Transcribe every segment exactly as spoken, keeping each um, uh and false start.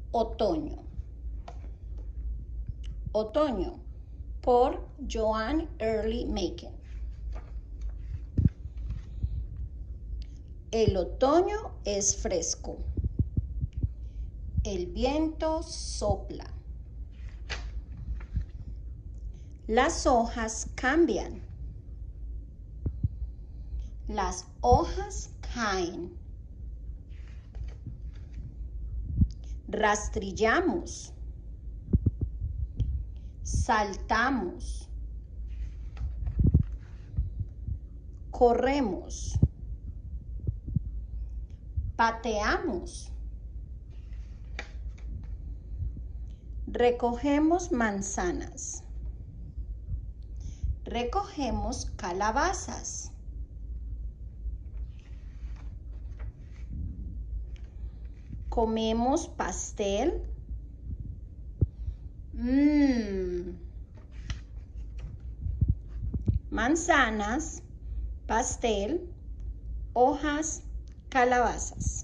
Otoño. Otoño por Joan Early Machen. El otoño es fresco. El viento sopla. Las hojas cambian. Las hojas caen. Rastrillamos. Saltamos. Corremos. Pateamos. Recogemos manzanas. Recogemos calabazas. Comemos pastel. Mmm. Manzanas, pastel, hojas, calabazas.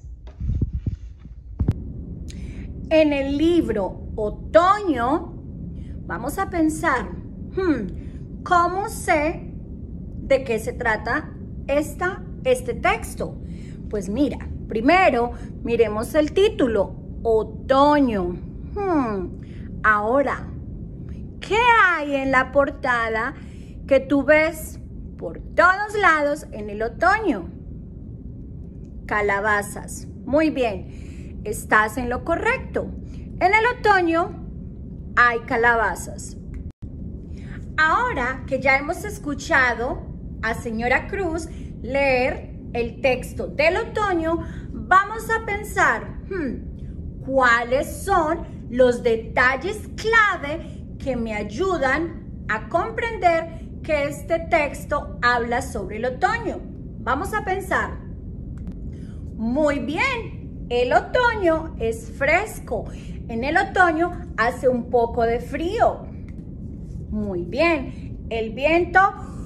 En el libro Otoño, vamos a pensar, hmm, ¿cómo sé de qué se trata esta, este texto? Pues mira, primero miremos el título, Otoño. Hmm, ahora, ¿qué hay en la portada que tú ves por todos lados en el otoño? Calabazas. Muy bien, estás en lo correcto. En el otoño hay calabazas. Ahora que ya hemos escuchado a señora Cruz leer el texto del otoño, vamos a pensar, hmm, ¿cuáles son los detalles clave que me ayudan a comprender que este texto habla sobre el otoño? Vamos a pensar. Muy bien, el otoño es fresco. En el otoño hace un poco de frío. Muy bien, el viento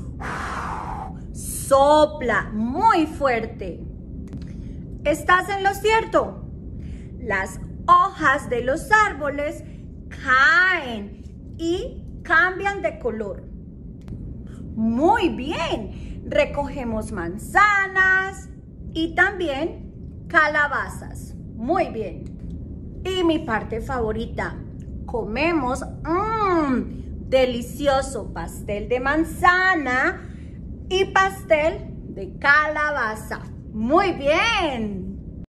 sopla muy fuerte. ¿Estás en lo cierto? Las hojas de los árboles caen y cambian de color. Muy bien, recogemos manzanas y también calabazas. Muy bien. Y mi parte favorita, comemos mmm, delicioso pastel de manzana y pastel de calabaza. Muy bien.